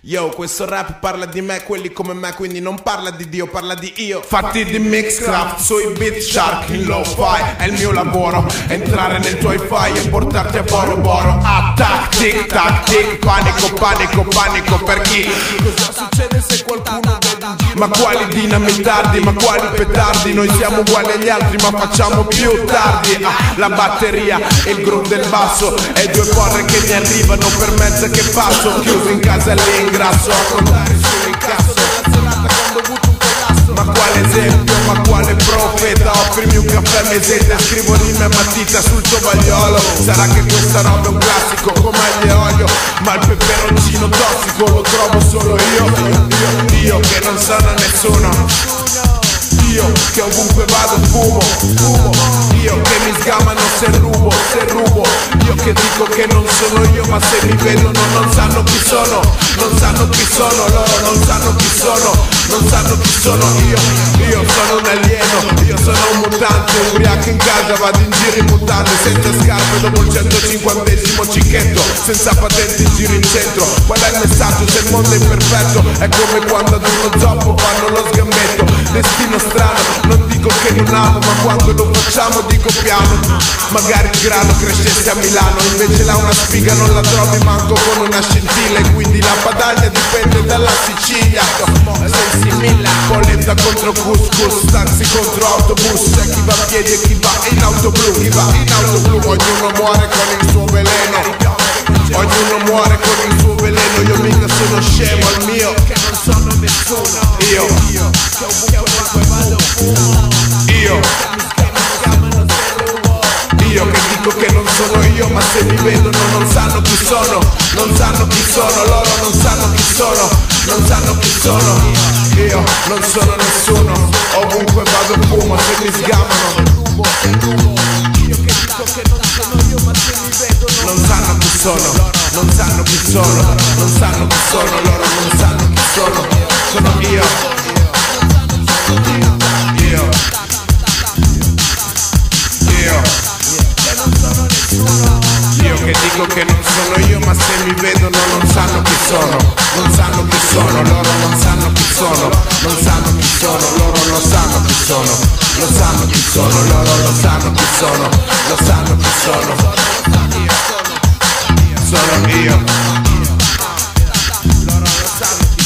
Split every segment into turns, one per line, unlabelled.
Yo, questo rap parla di me, quelli come me, quindi non parla di Dio, parla di io. Fatti di Mixcraft sui beat shark in lo-fi. È il mio lavoro, entrare nel tuo hi-fi e portarti a Boro Boro. Attack, tic tac, tic, panico, panico, panico per chi? Cosa succede se qualcuno vede in giro? Ma quali dinamitardi, ma quali petardi? Noi siamo uguali agli altri ma facciamo più tardi. La batteria e il groove del basso e due porre che mi arrivano per mezzo che passo. Chiuso in casa all'ingrasso a contare sull'incasso della serata quando ho avuto un collasso. Ma quale esempio, ma quale profeta? Offrimi un caffè mesete, scrivo rime a matita sul tovagliolo. Sarà che questa roba è un classico come aglio e olio, ma il peperoncino tossico lo trovo solo io che non sono nessuno. Io che ovunque vado fumo, io che mi sgamano se rubo, io che dico che non sono io ma se mi vedono non sanno chi sono, non sanno chi sono, loro non sanno chi sono, non sanno chi sono io sono un alieno, io sono un mutante, ubriaco in casa, vado in giro in mutande, senza scarpe dopo il 150esimo cicchetto, senza patente in giro in centro, qual è il messaggio se il mondo è imperfetto? È come quando ad uno zoppo fanno lo sgambetto, destino strano, non dico che non amo, ma quando lo facciamo dico piano. Magari il grano crescesse a Milano, invece là una spiga non la trovi manco con una scintilla, e quindi la padaglia dipende dalla Sicilia. Sensimilla, polenta contro couscous, taxi contro autobus, c'è chi va a piedi e chi va in auto blu, ognuno muore con il suo veleno, ognuno muore con il suo veleno, io mica sono scemo al mio, che non sono nessuno, io che dico che non sono io, ma se mi vedono non sanno chi sono, non sanno chi sono, loro non sanno chi sono, non sanno chi sono, io non sono nessuno, ovunque vado fumo se mi sgamano, io che dico che non sono io, ma se mi vedono non sanno chi sono, non sanno chi sono, non sanno chi sono, loro non sanno chi sono io che dico che non sono io, ma se mi vedono non sanno chi sono, non sanno chi sono, loro non sanno chi sono, non sanno chi sono, loro lo sanno chi sono, lo sanno chi sono, loro lo sanno chi sono, lo sanno chi sono, sono io. Loro lo sanno chi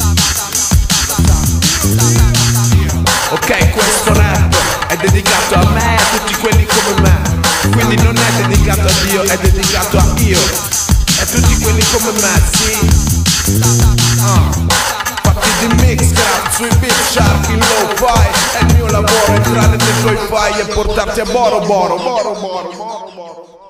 sono. Ok, questo rap è dedicato a me e a tutti quelli come me. Quindi non è dedicato a Dio, è dedicato a io e a tutti quelli come me, sì. Fatti di Mixcraft sui beat shark in lo-fi. È il mio lavoro, entrare nel tuo hi-fi e portarti a Boro Boro.